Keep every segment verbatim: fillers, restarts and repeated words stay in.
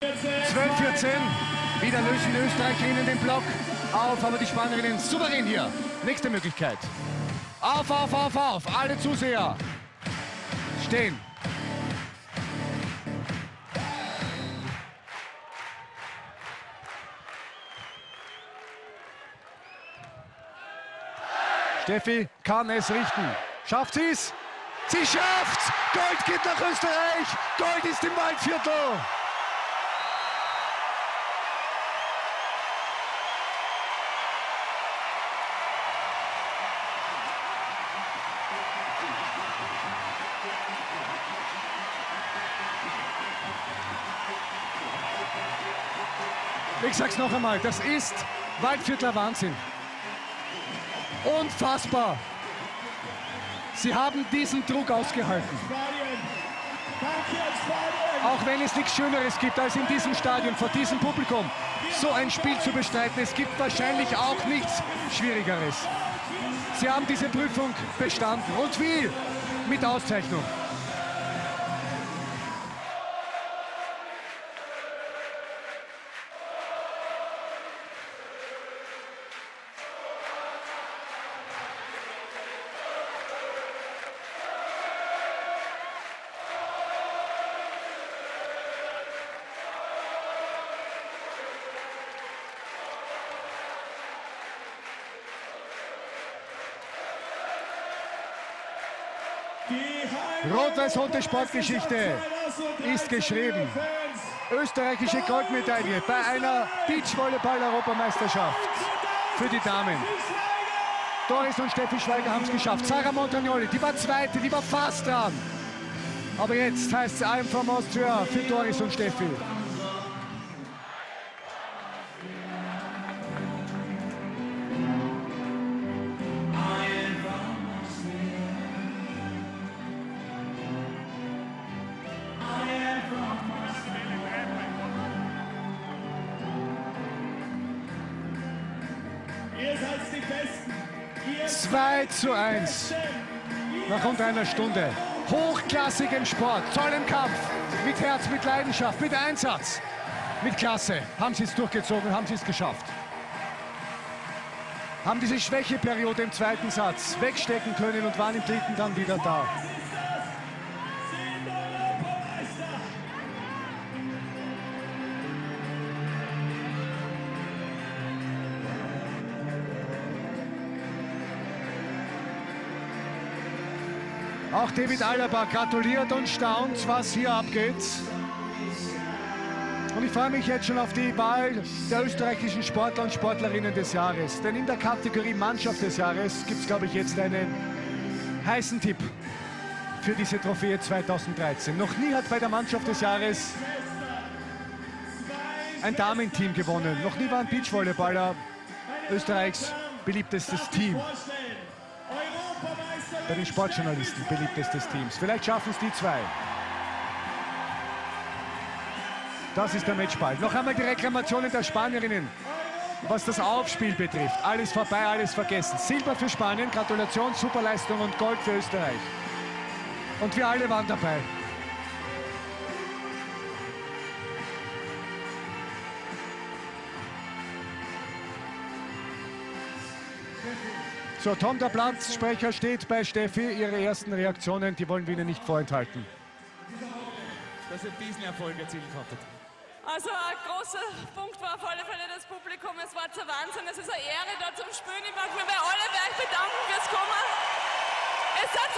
zwölf vierzehn. Wieder lösen Österreicherinnen den Block auf, aber die Spanierinnen souverän hier. Nächste Möglichkeit. Auf, auf, auf, auf. Alle Zuseher stehen. Steffi kann es richten. Schafft sie es? Sie schafft's! Gold geht nach Österreich! Gold ist im Waldviertel! Ich sag's noch einmal, das ist Waldviertler Wahnsinn. Unfassbar. Sie haben diesen Druck ausgehalten. Auch wenn es nichts Schöneres gibt, als in diesem Stadion, vor diesem Publikum, so ein Spiel zu bestreiten. Es gibt wahrscheinlich auch nichts Schwierigeres. Sie haben diese Prüfung bestanden. Und wie? Mit Auszeichnung. Rot-Weiß-Rote Sportgeschichte ist geschrieben. Österreichische Goldmedaille bei einer Beachvolleyball-Europameisterschaft für die Damen. Doris und Steffi Schweiger haben es geschafft. Sarah Montagnoli, die war Zweite, die war fast dran. Aber jetzt heißt es I'm from Austria für Doris und Steffi. zwei zu eins nach unter einer Stunde. Hochklassigem Sport, tollem Kampf, mit Herz, mit Leidenschaft, mit Einsatz, mit Klasse. Haben sie es durchgezogen, haben sie es geschafft. Haben diese Schwächeperiode im zweiten Satz wegstecken können und waren im dritten dann wieder da. Auch David Alaba gratuliert und staunt, was hier abgeht. Und ich freue mich jetzt schon auf die Wahl der österreichischen Sportler und Sportlerinnen des Jahres. Denn in der Kategorie Mannschaft des Jahres gibt es, glaube ich, jetzt einen heißen Tipp für diese Trophäe zweitausenddreizehn. Noch nie hat bei der Mannschaft des Jahres ein Damenteam gewonnen. Noch nie war ein Beachvolleyballer Österreichs beliebtestes Team. Bei den Sportjournalisten beliebtestes Teams. Vielleicht schaffen es die zwei. Das ist der Matchball. Noch einmal die Reklamationen der Spanierinnen, was das Aufspiel betrifft. Alles vorbei, alles vergessen. Silber für Spanien, Gratulation, Superleistung und Gold für Österreich. Und wir alle waren dabei. So, Tom, der Platzsprecher steht bei Steffi. Ihre ersten Reaktionen, die wollen wir Ihnen nicht vorenthalten. Dass ihr diesen Erfolg erzielt hattet. Also ein großer Punkt war auf alle Fälle das Publikum. Es war zu Wahnsinn. Es ist eine Ehre, da zum Spielen. Ich möchte mich bei alle bei euch bedanken fürs Kommen. Es ist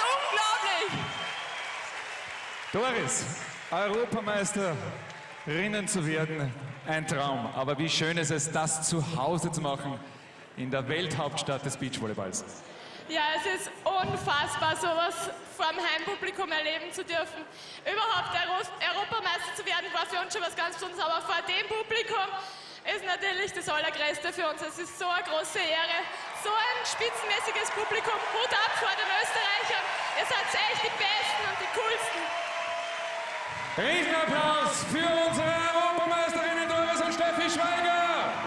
unglaublich. Doris, Europameisterinnen zu werden, ein Traum. Aber wie schön ist es, das zu Hause zu machen. In der Welthauptstadt des Beachvolleyballs. Ja, es ist unfassbar, sowas vor dem Heimpublikum erleben zu dürfen. Überhaupt Europameister zu werden, war für uns schon was ganz Besonderes, aber vor dem Publikum ist natürlich das Allergrößte für uns. Es ist so eine große Ehre, so ein spitzenmäßiges Publikum. Hut ab vor den Österreichern. Ihr seid echt die Besten und die Coolsten. Riesenapplaus für unsere Europameisterinnen Doris und Steffi Schweiger.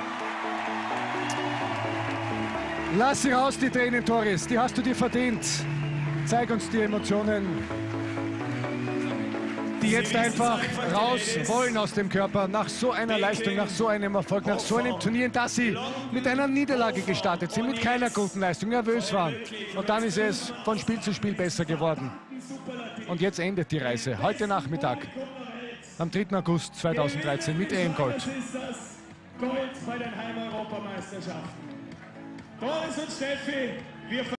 Lass sie raus, die Tränen, Doris. Die hast du dir verdient. Zeig uns die Emotionen, die jetzt einfach raus wollen aus dem Körper nach so einer Leistung, nach so einem Erfolg, nach so einem Turnier, dass sie mit einer Niederlage gestartet sind, mit keiner guten Leistung, nervös waren. Und dann ist es von Spiel zu Spiel besser geworden. Und jetzt endet die Reise, heute Nachmittag, am dritten August zweitausenddreizehn mit E M-Gold. Gold bei den Heimeuropameisterschaften. Boris und Steffi, wir